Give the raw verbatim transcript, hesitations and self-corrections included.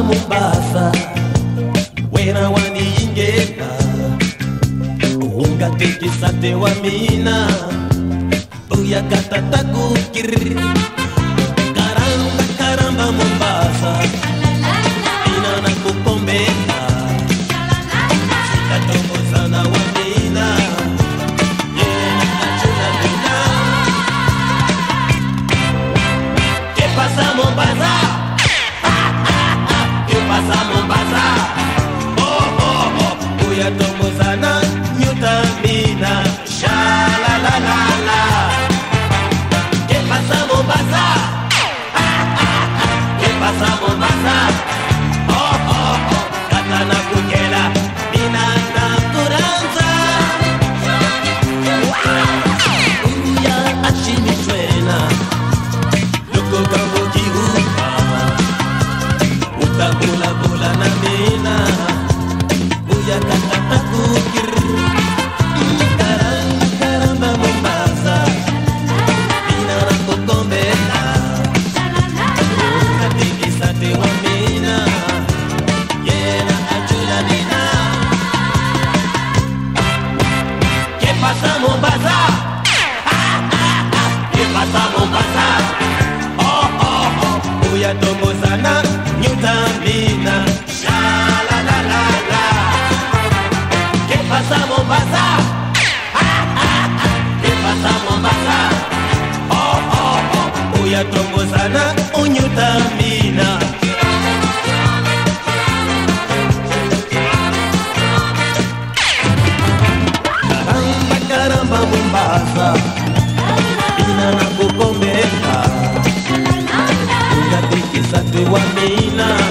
Mombasa wena waniingeka ungatekisate wa mina uya katatakukiri karamba karamba Mombasa ina na kukombeka sikatomozana wa mina yena achuna mina ¿Qué pasa Mombasa? ¿Qué pasa Mombasa? Oh oh oh uya tomozana nyuta mina sha la la la la ¿Qué pasa Mombasa? ¿Qué pasa Mombasa? Oh oh oh katana kujela mina na kuranza uya achini suena loko kamo kihuka utabula bula na mina uya katata kukir karamba karamba Mombasa mina na kukombela ukatikisate wa mina yena achula mina ¿Qué pasa Mombasa? ¿Qué pasa Mombasa? Oh oh oh uya tomozana nyuta mina sha la la la la ¿Qué pasa Mombasa? ¿Qué pasa Mombasa? Oh oh oh uya tomozana unyuta mina Karamba karamba Mombasa ina na kukombeka ungatikisate wa mina